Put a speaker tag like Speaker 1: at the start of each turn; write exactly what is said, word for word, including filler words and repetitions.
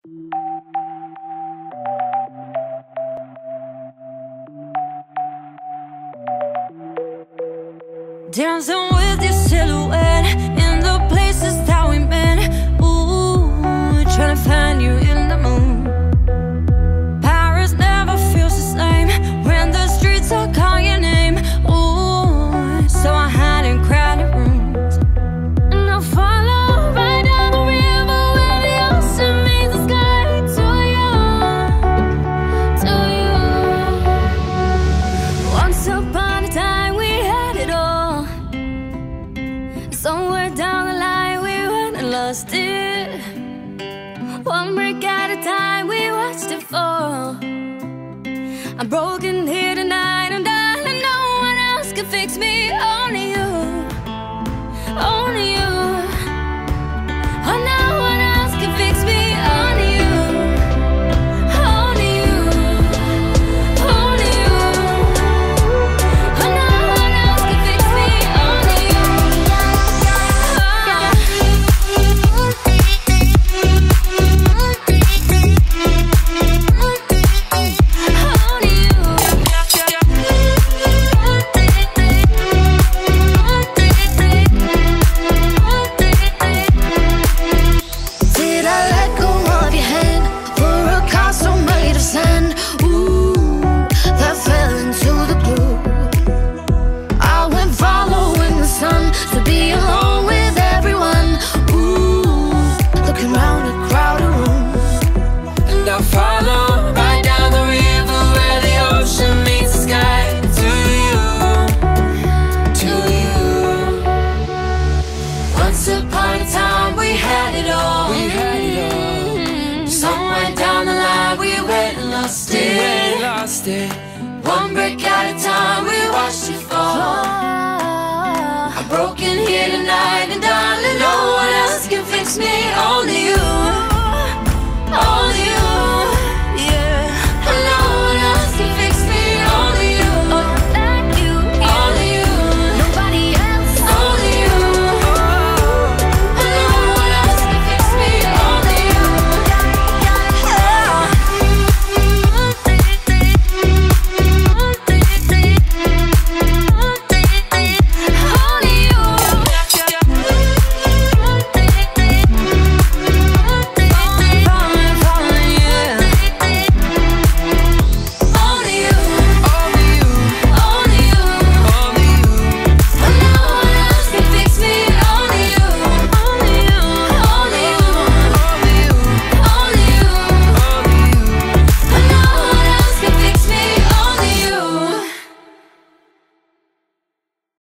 Speaker 1: Dancing with your silhouette in the places that we met. Ooh, trying to find you in the moon. Paris never feels the same when the streets all call your name. Ooh, so I hide in crowded rooms, and I follow right down the river where the ocean meets the sky. To you, to you. Once upon a time we had it all. Somewhere down the line we went and lost it. One brick at a time we watched it fall. I'm broken here tonight, and darling, no one else can fix me. Only you, only you. Oh, no one else can fix me. Only you, only you, only you. Oh, no one else can fix me. Only you. Did I let go of your hand for a castle made of sand? Ooh, that fell into the blue. I went following the sun to be alone with everyone. Ooh, looking round a crowded room, and I follow right down the river where the ocean meets the sky. To you, to you. Once upon a time we had it all. We had it all. Somewhere down the line we went and lost it. We went and lost it. One brick at a time we watched it fall. I'm broken here tonight, and darling, no one